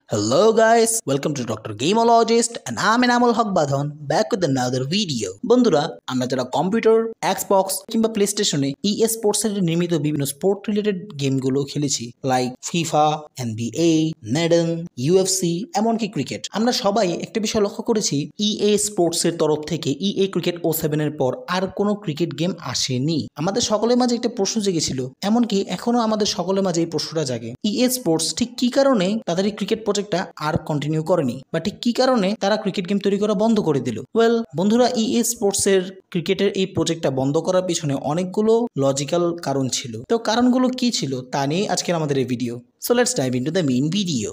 Hello guys, welcome to Dr. Gamelogist and I'm Enamel Haq Badhan back with another video. বন্ধুরা আমরা যারা computer, Xbox কিংবা play স্টেশনে sports এর নির্মিত বিভিন্ন স্পোর্ট রিলেটেড গেমগুলো খেলেছি লাইক ফিফা, NBA, নেডন, UFC এমনকি ক্রিকেট। আমরা সবাই একটা বিষয় লক্ষ্য করেছি স্পোর্টস এর তরফ থেকে ক্রিকেট 07 এর পর আর কোনো ক্রিকেট গেম আসেনি। আমাদের সকলের মাঝে একটা প্রশ্ন জেগেছিল, এমনকি এখনো আমাদের সকলের মাঝে এই প্রশ্নটা জাগে স্পোর্টস ঠিক কি কারণে তাদের এই ক্রিকেট প্রজেক্টটা আর কন্টিনিউ করেনি বা ঠিক কি কারণে তারা ক্রিকেট গেম তৈরি করা বন্ধ করে দিল। ওয়েল বন্ধুরা, স্পোর্টস এর ক্রিকেটের এই প্রজেক্টটা বন্ধ করার পিছনে অনেকগুলো লজিক্যাল কারণ ছিল। তো কারণগুলো কি ছিল তা নিয়ে আজকের আমাদের এই video. So let's dive into the main video.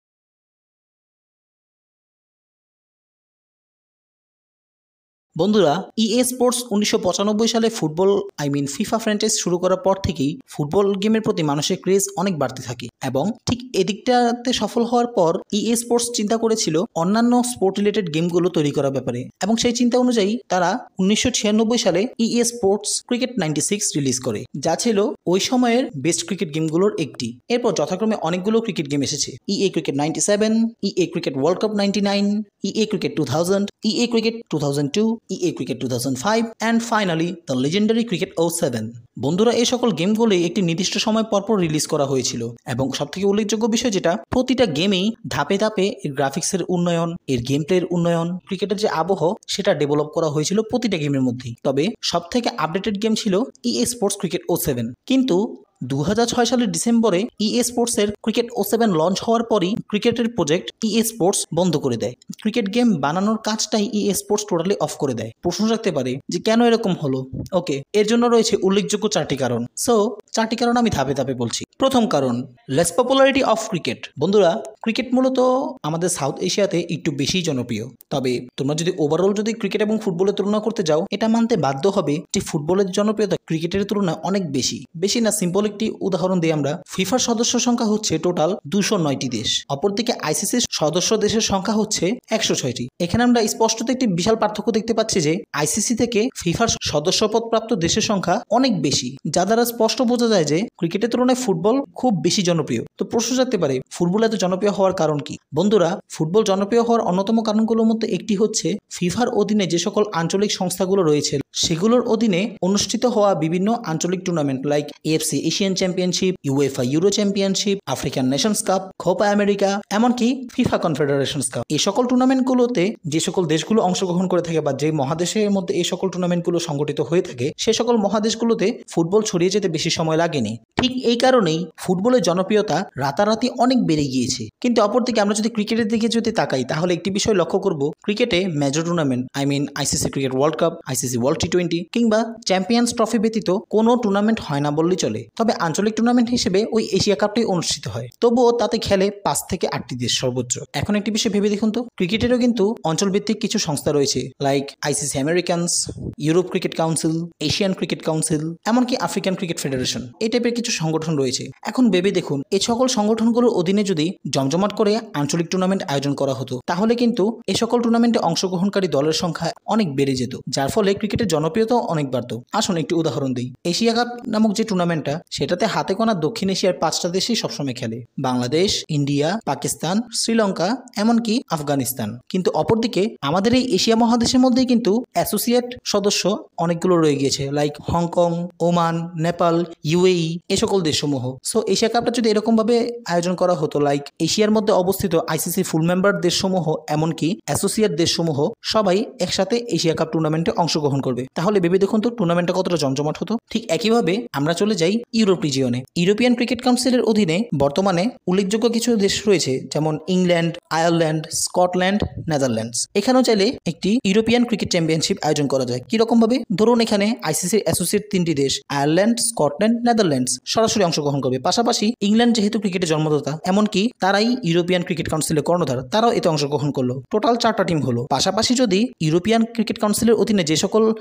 বন্ধুরা, স্পোর্টস 1995 সালে ফুটবল ফিফা ফ্র্যাঞ্চাইজ শুরু করার পর থেকেই ফুটবল গেমের প্রতি মানুষের ক্রেজ অনেক বাড়তে থাকে এবং ঠিক এদিকটাতে সফল হওয়ার পর স্পোর্টস চিন্তা করেছিল অন্যান্য স্পোর্ট রিলেটেড গেমগুলো তৈরি করার ব্যাপারে এবং সেই চিন্তা অনুযায়ী তারা 1996 সালে স্পোর্টস ক্রিকেট 96 রিলিজ করে, যা ছিল ওই সময়ের বেস্ট ক্রিকেট গেমগুলোর একটি। এরপর যথাক্রমে অনেকগুলো ক্রিকেট গেম এসেছে, cricket 97, cricket world cup 99, cricket 2000, cricket 2002, cricket 2005 and finally the legendary cricket 07। বন্ধুরা, এই সকল গেমগুলি একটি নির্দিষ্ট সময় পরপর রিলিজ করা হয়েছিল এবং সবথেকে উল্লেখযোগ্য বিষয় যেটা প্রতিটা গেমেই ধাপে ধাপে এর গ্রাফিক্সের উন্নয়ন, এর গেম প্লের উন্নয়ন, ক্রিকেটের যে আবহ সেটা ডেভেলপ করা হয়েছিল প্রতিটা গেমের মধ্যেই। তবে সবথেকে আপডেটেড গেম ছিল স্পোর্টস ক্রিকেট 07। কিন্তু 2006 সালের ডিসেম্বরে স্পোর্টস এর ক্রিকেট 07 লঞ্চ হওয়ার পরই ক্রিকেটের প্রজেক্ট স্পোর্টস বন্ধ করে দেয়। ক্রিকেট গেম বানানোর কাজটাই স্পোর্টস টোটালি অফ করে দেয়। প্রশ্ন রাখতে পারে যে কেন এরকম হলো। ওকে, এর জন্য রয়েছে উল্লেখযোগ্য 4টি কারণ। সো 4টি কারণ আমি ধাপে ধাপে বলছি। প্রথম কারণ, লেস পপুলারিটি অফ ক্রিকেট। বন্ধুরা, ক্রিকেট মূলত আমাদের সাউথ এশিয়াতে একটু বেশি জনপ্রিয়। তবে তোমরা যদি ওভারঅল যদি ক্রিকেট এবং ফুটবলের তুলনা করতে যাও, এটা মানতে বাধ্য হবে যে ফুটবলের জনপ্রিয়তা ক্রিকেটের তুলনায় অনেক বেশি না। সিম্পল একটি উদাহরণ দিই আমরা, ফিফার সদস্য সংখ্যা হচ্ছে টোটাল 209টি দেশ, অপরদিকে আইসিসির সদস্য দেশের সংখ্যা হচ্ছে 106টি। এখানে আমরা স্পষ্টত একটি বিশাল পার্থক্য দেখতে পাচ্ছি যে আইসিসি থেকে ফিফার সদস্যপদ প্রাপ্ত দেশের সংখ্যা অনেক বেশি, যা দ্বারা স্পষ্ট বোঝা যায় যে ক্রিকেটের তুলনায় ফুটবল খুব বেশি জনপ্রিয়। তো প্রশ্ন জাগতে পারে ফুটবল এত জনপ্রিয় হওয়ার কারণ কি? বন্ধুরা, ফুটবল জনপ্রিয় হওয়ার অন্যতম কারণগুলোর মধ্যে একটি হচ্ছে ফিফার অধীনে যে সকল আঞ্চলিক সংস্থাগুলো রয়েছে সেগুলোর অধীনে অনুষ্ঠিত হওয়া বিভিন্ন আঞ্চলিক tournament like AFC Asian championship, UEFA Euro championship, African Nations cup, Copa America, এমনকি ফিফা কনফেডারেশনস কাপ। এই সকল টুর্নামেন্টগুলোতে যে সকল দেশগুলো অংশগ্রহণ করে থাকে বা যে মহাদেশের মধ্যে এই সকল টুর্নামেন্টগুলো সংগঠিত হয়ে থাকে সে সকল মহাদেশগুলোতে ফুটবল ছড়িয়ে যেতে বেশি সময় লাগেনি। ঠিক এই কারণেই ফুটবলের জনপ্রিয়তা রাতারাতি অনেক বেড়ে গিয়েছে। কিন্তু অপরদিকে আমরা যদি ক্রিকেটের দিকে যদি তাকাই তাহলে একটি বিষয় লক্ষ্য করব, ক্রিকেটে major tournament ICC cricket world cup, ICC world টি20 কিংবা চ্যাম্পিয়ন্স ট্রফি ব্যতীত কোনো টুর্নামেন্ট হয় না বললেই চলে। তবে আঞ্চলিক টুর্নামেন্ট হিসেবে ওই এশিয়া কাপটাই অনুষ্ঠিত হয়, তবুও তাতে খেলে 5 থেকে 8টি দেশ সর্বোচ্চ। এখন একটি বিষয় ভেবে দেখুন তো, ক্রিকেটেরও কিন্তু অঞ্চলভিত্তিক কিছু সংস্থা রয়েছে like ICC Americas, Europe cricket council, Asian cricket council, এমনকি আফ্রিকান ক্রিকেট ফেডারেশন, এই টাইপের কিছু সংগঠন রয়েছে। এখন ভেবে দেখুন এই সকল সংগঠনগুলোর অধীনে যদি জমজমাট করে আঞ্চলিক টুর্নামেন্ট আয়োজন করা হতো তাহলে কিন্তু এই সকল টুর্নামেন্টে অংশগ্রহণকারী দলের সংখ্যা অনেক বেড়ে যেত, যার ফলে ক্রিকেটের জনপ্রিয়তাও অনেক বাড়তো। আসুন একটি উদাহরণ দিই, এশিয়া কাপ নামক যে টুর্নামেন্টটা সেটাতে হাতে গোনা দক্ষিণ এশিয়ার 5টা দেশই সবসময় খেলে, বাংলাদেশ, ইন্ডিয়া, পাকিস্তান, শ্রীলঙ্কা, এমনকি আফগানিস্তান। কিন্তু অপরদিকে আমাদের এই এশিয়া মহাদেশের মধ্যেই কিন্তু অ্যাসোসিয়েট সদস্য অনেকগুলো রয়ে গিয়েছে like Hong Kong, Oman, Nepal, UAE, এই সকল দেশসমূহ। সো এশিয়া কাপটা যদি এরকম ভাবে আয়োজন করা হতো লাইক এশিয়ার মধ্যে অবস্থিত আইসিসি ফুল মেম্বার দেশসমূহ এমনকি অ্যাসোসিয়েট দেশসমূহ সবাই একসাথে এশিয়া কাপ টুর্নামেন্টে অংশগ্রহণ করবে, তাহলে ভেবে দেখুন তো টুর্নামেন্টটা কতটা জমজমাট হতো। ঠিক একইভাবে আমরা চলে যাই ইউরোপ রিজিয়নে। ইউরোপিয়ান ক্রিকেট কাউন্সিলের অধীনে বর্তমানে উল্লেখযোগ্য কিছু দেশ রয়েছে যেমন ইংল্যান্ড, আয়ারল্যান্ড, স্কটল্যান্ড, নেদারল্যান্ডস। এখানেও চাইলে একটি ইউরোপিয়ান ক্রিকেট চ্যাম্পিয়নশিপ আয়োজন করা যায়। কিরকম ভাবে? ধরুন এখানে আইসিসির অ্যাসোসিয়েট 3টি দেশ আয়ারল্যান্ড, স্কটল্যান্ড, নেদারল্যান্ডস সরাসরি অংশগ্রহণ করবে। পাশাপাশি ইংল্যান্ড যেহেতু ক্রিকেটে জন্মদাতা এমনকি তারাই ইউরোপিয়ান ক্রিকেট কাউন্সিলের কর্ণধার, তারাও এতে অংশগ্রহণ করলো। টোটাল 4টা টিম হলো। পাশাপাশি যদি ইউরোপিয়ান ক্রিকেট কাউন্সিলের অধীনে যে সকল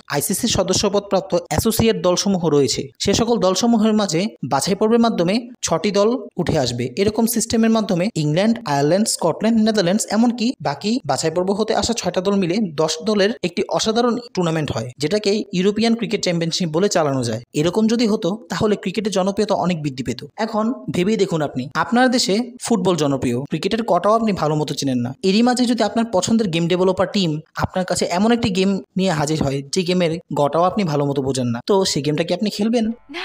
আইসিসির সদস্যপদপ্রাপ্ত অ্যাসোসিয়েট দলসমূহ রয়েছে। সে সকল দলসমূহের মাঝে বাছাই পর্বের মাধ্যমে 6টি দল উঠে আসবে। এরকম সিস্টেমের মাধ্যমে ইংল্যান্ড, আয়ারল্যান্ড, স্কটল্যান্ড, নেদারল্যান্ডস এমনকি বাকি বাছাই পর্ব হতে আসা 6টা দল মিলে 10 দলের একটি অসাধারণ টুর্নামেন্ট হয়, যেটাকে ইউরোপিয়ান ক্রিকেট চ্যাম্পিয়নশিপ বলে চালানো যায়। এরকম যদি হতো তাহলে ক্রিকেটের জনপ্রিয়তা অনেক বৃদ্ধি পেত। এখন ভেবেই দেখুন, আপনি আপনার দেশে ফুটবল জনপ্রিয়, ক্রিকেটের কটাও আপনি ভালো মতো চেনেন না। এরই মাঝে যদি আপনার পছন্দের গেম ডেভেলপার টিম আপনার কাছে এমন একটি গেম নিয়ে হাজির হয় যে গেমের গটাও আপনি ভালো মতো বোঝেন না, তো সেই গেমটা কি আপনি খেলবেন?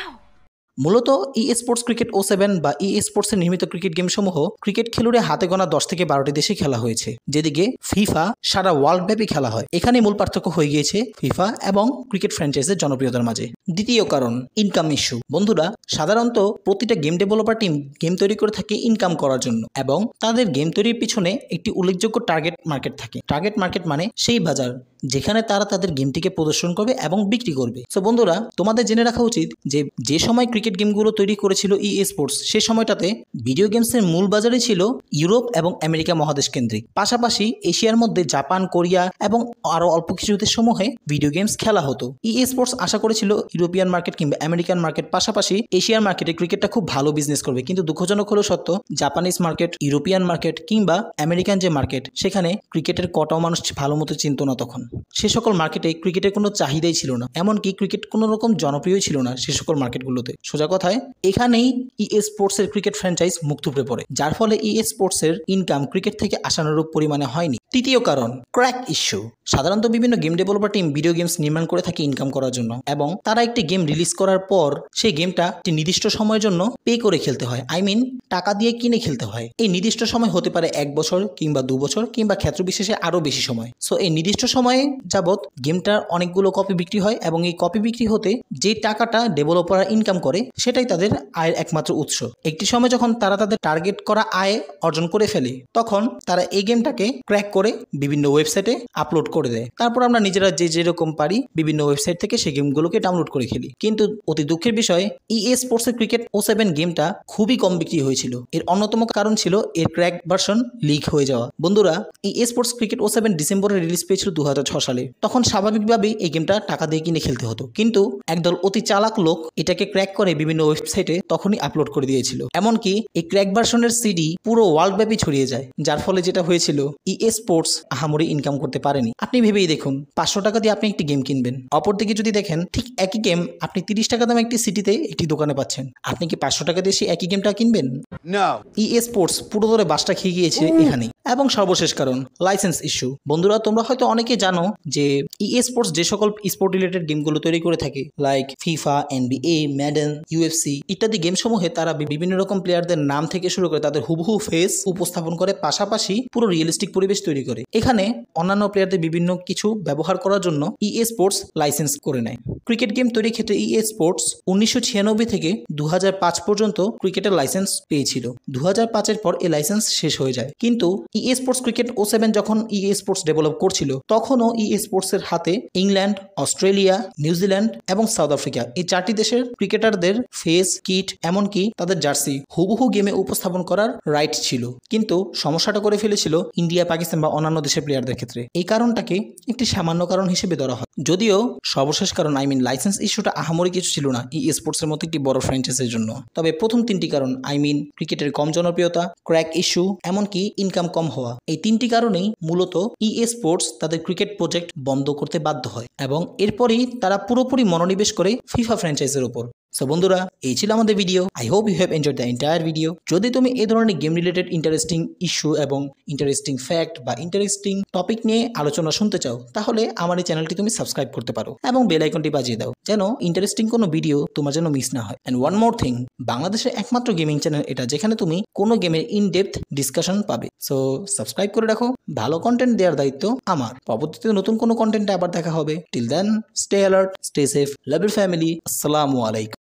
মূলত স্পোর্টস ক্রিকেট 07 বা স্পোর্টসের নির্মিত ক্রিকেট গেমসমূহ ক্রিকেট খেলুড়ে হাতে গোনা 10 থেকে 12টি দেশে খেলা হয়েছে, যেদিকে ফিফা সারা ওয়ার্ল্ড ব্যাপী খেলা হয়। এখানে মূল পার্থক্য হয়ে গিয়েছে ফিফা এবং ক্রিকেট ফ্র্যাঞ্চাইজের জনপ্রিয়তার মাঝে। দ্বিতীয় কারণ, ইনকাম ইস্যু। বন্ধুরা, সাধারণত প্রতিটা গেম ডেভেলপার টিম গেম তৈরি করে থাকে ইনকাম করার জন্য, এবং তাদের গেম তৈরির পিছনে একটি উল্লেখযোগ্য টার্গেট মার্কেট থাকে। টার্গেট মার্কেট মানে সেই বাজার যেখানে তারা তাদের গেমটিকে প্রদর্শন করবে এবং বিক্রি করবে। সো বন্ধুরা, তোমাদের জেনে রাখা উচিত যে সময় ক্রিকেট গেমগুলো তৈরি করেছিল স্পোর্টস, সে সময়টাতে ভিডিও গেমসের মূল বাজারে ছিল ইউরোপ এবং আমেরিকা মহাদেশ কেন্দ্রিক। পাশাপাশি এশিয়ার মধ্যে জাপান, কোরিয়া এবং আরও অল্প কিছু দেশসমূহে ভিডিও গেমস খেলা হতো। স্পোর্টস আশা করেছিল ইউরোপিয়ান মার্কেট কিংবা আমেরিকান মার্কেট পাশাপাশি এশিয়ার মার্কেটে ক্রিকেটটা খুব ভালো বিজনেস করবে, কিন্তু দুঃখজনক হলো সত্য, জাপানিজ মার্কেট, ইউরোপিয়ান মার্কেট কিংবা আমেরিকান যে মার্কেট, সেখানে ক্রিকেটের কটাও মানুষ ভালো মতো চিনত না। তখন সে সকল মার্কেটে ক্রিকেটের কোনো চাহিদাই ছিল না, এমনকি ক্রিকেট কোনো রকম জনপ্রিয়ই ছিল না সে সকল মার্কেটগুলোতে। সোজা কথায় এখানেই স্পোর্টসের ক্রিকেট ফ্র্যাঞ্চাইজ মুখ থুবড়ে পড়ে, যার ফলে স্পোর্টসের ইনকাম ক্রিকেট থেকে আশানুরূপ পরিমাণে হয়নি। তৃতীয় কারণ, ক্র্যাক ইস্যু। সাধারণত বিভিন্ন game developer team video games নির্মাণ করে থাকে ইনকাম করার জন্য, এবং তারা একটি গেম রিলিজ করার পর সেই গেমটা একটি নির্দিষ্ট সময়ের জন্য পে করে খেলতে হয়, টাকা দিয়ে কিনে খেলতে হয়। এই নির্দিষ্ট সময় হতে পারে 1 বছর কিংবা 2 বছর কিংবা ক্ষেত্র বিশেষে আরও বেশি সময়। সো এই নির্দিষ্ট সময়ে যাবৎ গেমটার অনেকগুলো কপি বিক্রি হয়, এবং এই কপি বিক্রি হতে যে টাকাটা ডেভেলপাররা ইনকাম করে সেটাই তাদের আয়ের একমাত্র উৎস। একটি সময় যখন তারা তাদের টার্গেট করা আয় অর্জন করে ফেলে, তখন তারা এই গেমটাকে ক্র্যাক করে বিভিন্ন ওয়েবসাইটে আপলোড করে দেয়। তারপর আমরা নিজেরা যেরকম পারি বিভিন্ন ওয়েবসাইট থেকে সেই গেমগুলোকে ডাউনলোড করে খেলি। কিন্তু অতি দুঃখের বিষয়, স্পোর্টসের ক্রিকেট 07 গেমটা খুবই কম বিক্রি হয়েছিল। এর অন্যতম কারণ ছিল এর ক্র্যাক ভার্সন লিক হয়ে যাওয়া। বন্ধুরা, স্পোর্টস ক্রিকেট 07 ডিসেম্বরে রিলিজ পেয়েছিল 2006 সালে। তখন স্বাভাবিকভাবেই এই গেমটা টাকা দিয়ে কিনে খেলতে হতো, কিন্তু একদল অতি চালাক লোক এটাকে ক্র্যাক করে বিভিন্ন ওয়েবসাইটে তখনই আপলোড করে দিয়েছিল। এমনকি এই ক্র্যাক ভার্সনের সিডি পুরো ওয়ার্ল্ড ব্যাপী ছড়িয়ে যায়, যার ফলে যেটা হয়েছিল, স্পোর্টস আহামরি ইনকাম করতে পারেনি। আপনি ভেবেই দেখুন, 500 টাকা দিয়ে আপনি একটি গেম কিনবেন, অপরদিকে যদি দেখেন ঠিক একই গেম আপনি 30 টাকা দামে একটি সিটিতে একটি দোকানে পাচ্ছেন, আপনি কি 500 টাকা দিয়ে সেই একই গেমটা কিনবেন? না। স্পোর্টস পুরো ধরে বাসটা খেয়ে গিয়েছে এখানেই। এবং সর্বশেষ কারণ, লাইসেন্স ইস্যু। বন্ধুরা, তোমরা হয়তো অনেকে জানো যে স্পোর্টস যে সকল স্পোর্ট রিলেটেড গেমগুলো তৈরি করে থাকে, like FIFA, NBA, Madden, UFC ইত্যাদি গেম সমূহে তারা বিভিন্ন রকম প্লেয়ারদের নাম থেকে শুরু করে তাদের হুবহু ফেস উপস্থাপন করে, পাশাপাশি পুরো রিয়েলিস্টিক পরিবেশ তৈরি করে। এখানে অন্যান্য প্লেয়ারদের বিভিন্ন কিছু ব্যবহার করার জন্য স্পোর্টস লাইসেন্স করে নেয়। ক্রিকেট গেম তৈরির ক্ষেত্রে স্পোর্টস 1996 থেকে 2005 পর্যন্ত ক্রিকেটের লাইসেন্স পেয়েছিল। 2005-এর পর এই লাইসেন্স শেষ হয়ে যায়। কিন্তু স্পোর্টস ক্রিকেট 07 যখন স্পোর্টস ডেভেলপ করছিল, তখনও স্পোর্টসের হাতে ইংল্যান্ড, অস্ট্রেলিয়া, নিউজিল্যান্ড এবং সাউথ আফ্রিকা এই 4টি দেশের ক্রিকেটারদের ফেস, কিট এমনকি তাদের জার্সি হুবহু গেমে উপস্থাপন করার রাইট ছিল। কিন্তু সমস্যাটা করে ফেলেছিল ইন্ডিয়া, পাকিস্তান বা অন্যান্য দেশের প্লেয়ারদের ক্ষেত্রে। এই কারণটাকে একটি সামান্য কারণ হিসেবে ধরা হয়, যদিও সর্বশেষ কারণ লাইসেন্স ইস্যুটা আহামরি কিছু ছিল না স্পোর্টসের মতো একটি বড় ফ্র্যাঞ্চাইজের জন্য। তবে প্রথম 3টি কারণ ক্রিকেটের কম জনপ্রিয়তা, ক্র্যাক ইস্যু এমনকি ইনকাম কম হওয়া, এই 3টি কারণেই মূলত স্পোর্টস তাদের ক্রিকেট প্রজেক্ট বন্ধ করতে বাধ্য হয়, এবং এরপরই তারা পুরোপুরি মনোনিবেশ করে ফিফা ফ্র্যাঞ্চাইজের উপর। সো বন্ধুরা, এই ছিল আমাদের video. I hope you have enjoyed the entire video. যদি তুমি এই ধরনের গেম রিলেটেড ইন্টারেস্টিং ইস্যু এবং ইন্টারেস্টিং ফ্যাক্ট বা ইন্টারেস্টিং টপিক নিয়ে আলোচনা শুনতে চাও, তাহলে আমার এই চ্যানেলটি তুমি সাবস্ক্রাইব করতে পারো এবং বেল আইকনটি বাজিয়ে দাও, যেন ইন্টারেস্টিং কোনো ভিডিও তোমার জন্য মিস না হয়। অ্যান্ড ওয়ান মোর থিং, বাংলাদেশের একমাত্র গেমিং চ্যানেল এটা যেখানে তুমি কোনো গেমের ইন ডেপথ ডিসকাশন পাবে। সো সাবস্ক্রাইব করে রাখো, ভালো কন্টেন্ট দেওয়ার দায়িত্ব আমার। পরবর্তীতে নতুন কোনো কন্টেন্টে আবার দেখা হবে। Till then, stay alert, stay safe, love your family. আসসালামু আলাইকুম।